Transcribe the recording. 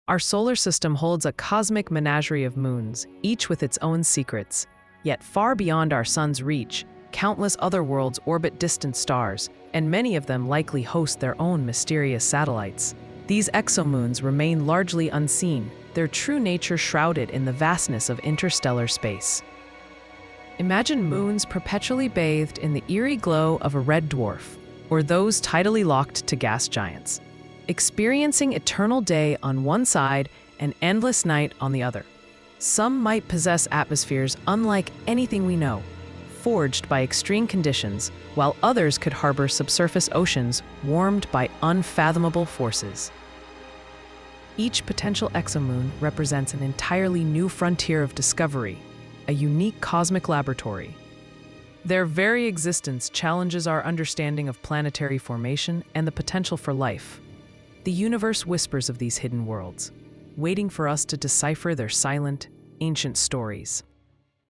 Our solar system holds a cosmic menagerie of moons, each with its own secrets. Yet far beyond our sun's reach, countless other worlds orbit distant stars, and many of them likely host their own mysterious satellites. These exomoons remain largely unseen, their true nature shrouded in the vastness of interstellar space. Imagine moons perpetually bathed in the eerie glow of a red dwarf, or those tidally locked to gas giants, experiencing eternal day on one side and endless night on the other. Some might possess atmospheres unlike anything we know, forged by extreme conditions, while others could harbor subsurface oceans warmed by unfathomable forces. Each potential exomoon represents an entirely new frontier of discovery, a unique cosmic laboratory. Their very existence challenges our understanding of planetary formation and the potential for life. The universe whispers of these hidden worlds, waiting for us to decipher their silent, ancient stories.